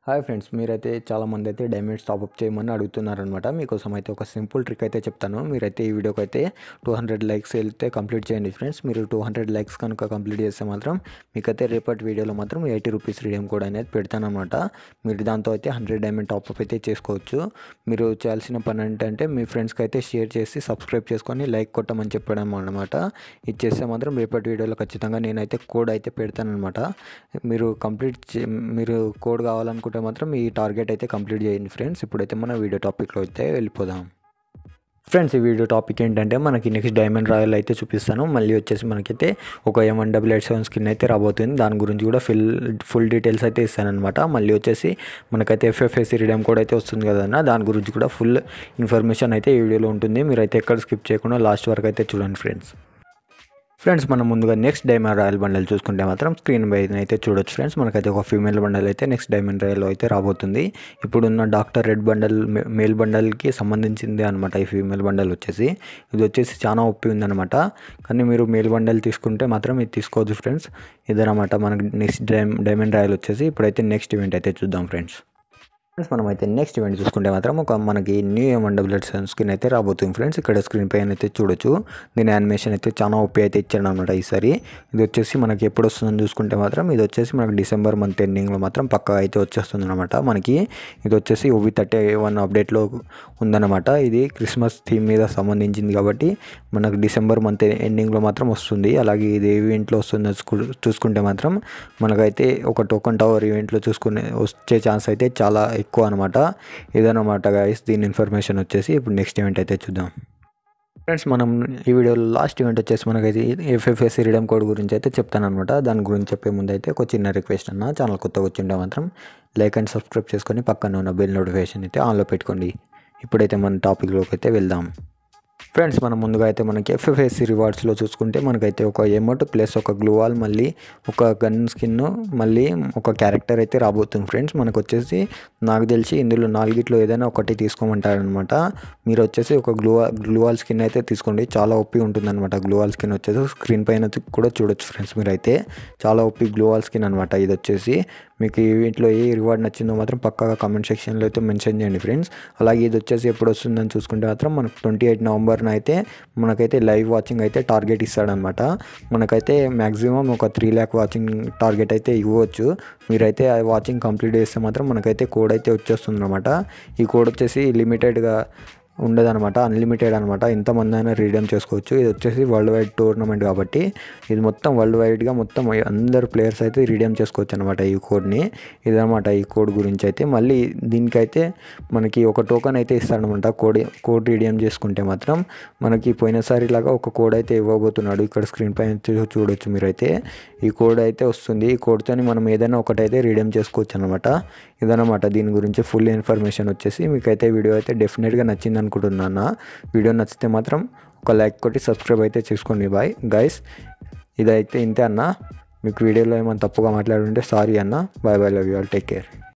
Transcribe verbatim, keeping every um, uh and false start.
Hi friends, మీరైతే చాలామంది అయితే డైమండ్స్ టాప్అప్ చేయమని అడుగుతున్నారనమాట. మీకోసం అయితే ఒక సింపుల్ ట్రిక్ అయితే చెప్తాను. మీరైతే ఈ వీడియోకి అయితే టూ హండ్రెడ్ లైక్స్ వెళ్తే కంప్లీట్ చేయండి ఫ్రెండ్స్. మీరు టూ హండ్రెడ్ లైక్స్ కనుక కంప్లీట్ చేస్తే మాత్రం మీకైతే రేపటి వీడియోలో మాత్రం ఎయిటీ రూపీస్ రిడీమ్ కోడ్ అనేది పెడతానమాట. మీరు దాంతో అయితే హండ్రెడ్ డైమండ్ టాప్అప్ అయితే చేసుకోవచ్చు. మీరు చేయాల్సిన పని ఏంటంటే మీ ఫ్రెండ్స్కి అయితే షేర్ చేసి సబ్స్క్రైబ్ చేసుకొని లైక్ కొట్టమని చెప్పడం అనమాట. ఇది చేస్తే మాత్రం రేపటి వీడియోలో ఖచ్చితంగా నేనైతే కోడ్ అయితే పెడతానమాట. మీరు కంప్లీట్ మీరు కోడ్ కావాలనుకుంటే మాత్రం ఈ టార్గెట్ అయితే కంప్లీట్ చేయండి ఫ్రెండ్స్. ఇప్పుడైతే మన వీడియో టాపిక్లో అయితే వెళ్ళిపోదాం. ఫ్రెండ్స్, ఈ వీడియో టాపిక్ ఏంటంటే మనకి నెక్స్ట్ డైమండ్ రాయల్ అయితే చూపిస్తాను. మళ్ళీ వచ్చేసి మనకైతే ఒక M one double eight seven skin అయితే రాబోతుంది. దాని గురించి కూడా ఫుల్ ఫుల్ డీటెయిల్స్ అయితే ఇస్తానమాట. మళ్ళీ వచ్చేసి మనకైతే ఎఫ్ఎఫ్ఎసి రిడీమ్ కోడ్ అయితే వస్తుంది కదన్నా, దాని గురించి కూడా ఫుల్ ఇన్ఫర్మేషన్ అయితే ఈ వీడియోలో ఉంటుంది. మీరైతే ఎక్కడ స్కిప్ చేయకుండా లాస్ట్ వరకు అయితే చూడండి ఫ్రెండ్స్. ఫ్రెండ్స్, మనం ముందుగా నెక్స్ట్ డైమండ్ రాయల్ బండల్ చూసుకుంటే మాత్రం స్క్రీన్ పైన అయితే చూడొచ్చు ఫ్రెండ్స్. మనకైతే ఒక ఫీమేల్ బండల్ అయితే నెక్స్ట్ డైమండ్ రాయల్ అయితే రాబోతుంది. ఇప్పుడున్న డాక్టర్ రెడ్ బండల్ మేల్ బండల్కి సంబంధించింది అనమాట. ఈ ఫీమేల్ బండల్ వచ్చేసి ఇది వచ్చేసి చాలా ఒప్పి ఉందన్నమాట. కానీ మీరు మేల్ బండల్ తీసుకుంటే మాత్రం ఇది తీసుకోవద్దు ఫ్రెండ్స్. ఇదనమాట మనకి నెక్స్ట్ డై డైమండ్ రాయల్ వచ్చేసి. ఇప్పుడైతే నెక్స్ట్ ఈవెంట్ అయితే చూద్దాం ఫ్రెండ్స్. ఫ్రెండ్స్, మనమైతే నెక్స్ట్ ఈవెంట్ చూసుకుంటే మాత్రం ఒక మనకి new M one double eight seven screen అయితే రాబోతుంది ఫ్రెండ్స్. ఇక్కడ స్క్రీన్ పైన అయితే చూడొచ్చు. దీని యానిమేషన్ అయితే చాలా ఓపీ అయితే ఇచ్చాడు అనమాట ఈసారి. ఇది వచ్చేసి మనకి ఎప్పుడు వస్తుందని చూసుకుంటే మాత్రం ఇది వచ్చేసి మనకి డిసెంబర్ మంత్ ఎండింగ్లో మాత్రం పక్కా అయితే వచ్చేస్తుంది అనమాట. మనకి ఇది వచ్చేసి ఓవి థర్టీ వన్ అప్డేట్లో ఉందన్నమాట. ఇది క్రిస్మస్ థీమ్ మీద సంబంధించింది కాబట్టి మనకు డిసెంబర్ మంత్ ఎండింగ్లో మాత్రం వస్తుంది. అలాగే ఇది ఈవెంట్లో వస్తుంది చూసుకుంటే మాత్రం మనకైతే ఒక టోకన్ టవర్ ఈవెంట్లో చూసుకునే వచ్చే ఛాన్స్ అయితే చాలా ఎక్కువ అనమాట. ఇదన్నమాట గైస్ దీని ఇన్ఫర్మేషన్ వచ్చేసి. ఇప్పుడు నెక్స్ట్ ఈవెంట్ అయితే చూద్దాం ఫ్రెండ్స్. మనం ఈ వీడియోలో లాస్ట్ ఈవెంట్ వచ్చేసి మనకైతే ఎఫ్ఎఫ్ఎసి రిడీమ్ కోడ్ గురించి అయితే చెప్తాను అనమాట. దాని గురించి చెప్పే ముందు అయితే ఒక చిన్న రిక్వెస్ట్ అన్న, ఛానల్ కొత్తగా వచ్చింటే మాత్రం లైక్ అండ్ సబ్స్క్రైబ్ చేసుకొని పక్కన ఉన్న బెల్ నోటిఫికేషన్ అయితే ఆన్లో పెట్టుకోండి. ఇప్పుడైతే మన టాపిక్లోకి అయితే వెళ్దాం ఫ్రెండ్స్. మనం ముందుగా అయితే మనకి ఎఫ్ఎఫ్ఎసి రివార్డ్స్లో చూసుకుంటే మనకైతే ఒక ఎమోట్ ప్లస్ ఒక గ్లూవాల్ మళ్ళీ ఒక గన్ స్కిన్ మళ్ళీ ఒక క్యారెక్టర్ అయితే రాబోతుంది ఫ్రెండ్స్. మనకు వచ్చేసి నాకు తెలిసి ఇందులో నాలుగిట్లో ఏదైనా ఒకటి తీసుకోమంటారనమాట. మీరు వచ్చేసి ఒక గ్లూవా గ్లూవాల్ స్కిన్ అయితే తీసుకోండి. చాలా ఒప్పి ఉంటుందన్నమాట. గ్లూవాల్ స్కిన్ వచ్చేసి స్క్రీన్ పైన కూడా చూడొచ్చు ఫ్రెండ్స్. మీరైతే చాలా ఒప్పి గ్లూవాల్ స్కిన్ అనమాట. ఇది వచ్చేసి మీకు వీటిలో ఏ రివార్డ్ నచ్చిందో మాత్రం పక్కాగా కామెంట్ సెక్షన్లో అయితే మెన్షన్ చేయండి ఫ్రెండ్స్. అలాగే ఇది వచ్చేసి ఎప్పుడు వస్తుందని చూసుకుంటే మాత్రం మనకు ట్వంటీ ఎయిట్ నవంబర్న అయితే మనకైతే లైవ్ వాచింగ్ అయితే టార్గెట్ ఇస్తాడనమాట. మనకైతే మ్యాక్సిమం ఒక త్రీ ల్యాక్ వాచింగ్ టార్గెట్ అయితే ఇవ్వచ్చు. మీరైతే ఆ వాచింగ్ కంప్లీట్ చేస్తే మాత్రం మనకైతే కోడ్ అయితే వచ్చేస్తుంది అనమాట. ఈ కోడ్ వచ్చేసి లిమిటెడ్గా ఉండదనమాట, అన్లిమిటెడ్ అనమాట. ఎంతమంది అయినా రీడీమ్ చేసుకోవచ్చు. ఇది వచ్చేసి వరల్డ్ వైడ్ టోర్నమెంట్ కాబట్టి ఇది మొత్తం వరల్డ్ వైడ్గా మొత్తం అందరు ప్లేయర్స్ అయితే రీడీమ్ చేసుకోవచ్చు అనమాట ఈ కోడ్ని. ఇదనమాట ఈ కోడ్ గురించి అయితే. మళ్ళీ దీనికైతే మనకి ఒక టోకెన్ అయితే ఇస్తాడనమాట. కోడ్ కోడ్ రీడీమ్ చేసుకుంటే మాత్రం మనకి పోయినసారి లాగా ఒక కోడ్ అయితే ఇవ్వబోతున్నాడు. ఇక్కడ స్క్రీన్ పైన చూడొచ్చు మీరైతే. ఈ కోడ్ అయితే వస్తుంది. ఈ కోడ్తో మనం ఏదైనా ఒకటైతే రీడీమ్ చేసుకోవచ్చు అనమాట. ఇదనమాట దీని గురించి ఫుల్ ఇన్ఫర్మేషన్ వచ్చేసి. మీకైతే వీడియో అయితే డెఫినెట్గా నచ్చింది అనుకుంటున్నాను. వీడియో నచ్చితే మాత్రం ఒక లైక్ కొట్టి సబ్స్క్రైబ్ అయితే చేసుకోండి బాయ్ గైస్. ఇదైతే ఇంతే అన్న. మీకు వీడియోలో ఏమైనా తప్పుగా మాట్లాడుంటే సారీ అన్న. Bye bye, love you all, take care.